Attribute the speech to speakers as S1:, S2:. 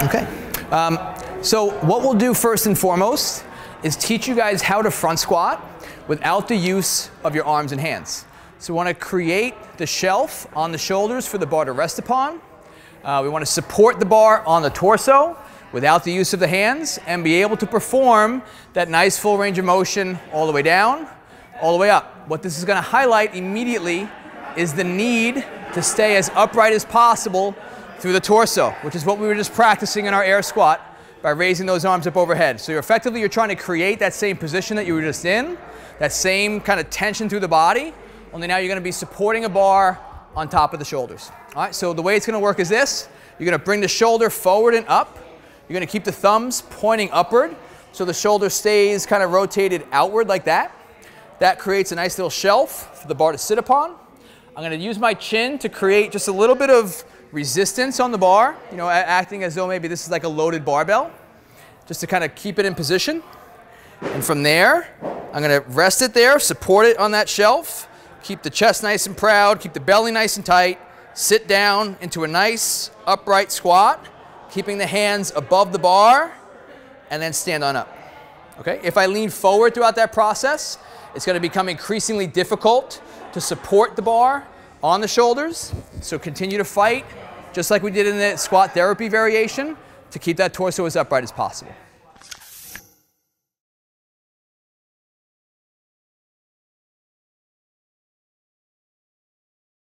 S1: Okay. So what we'll do first and foremost is teach you guys how to front squat without the use of your arms and hands. So we want to create the shelf on the shoulders for the bar to rest upon. We want to support the bar on the torso without the use of the hands and be able to perform that nice full range of motion all the way down, all the way up. What this is going to highlight immediately is the need to stay as upright as possible through the torso, which is what we were just practicing in our air squat by raising those arms up overhead. So you're trying to create that same position that you were just in, that same kind of tension through the body, only now you're going to be supporting a bar on top of the shoulders. All right, so the way it's going to work is this. You're going to bring the shoulder forward and up. You're going to keep the thumbs pointing upward so the shoulder stays kind of rotated outward like that. That creates a nice little shelf for the bar to sit upon. I'm going to use my chin to create just a little bit of resistance on the bar, you know, acting as though maybe this is like a loaded barbell, just to kind of keep it in position. And from there, I'm going to rest it there, support it on that shelf, keep the chest nice and proud, keep the belly nice and tight, sit down into a nice upright squat, keeping the hands above the bar, and then stand on up. Okay? If I lean forward throughout that process, it's going to become increasingly difficult to support the bar on the shoulders. So continue to fight, just like we did in the squat therapy variation, to keep that torso as upright as possible.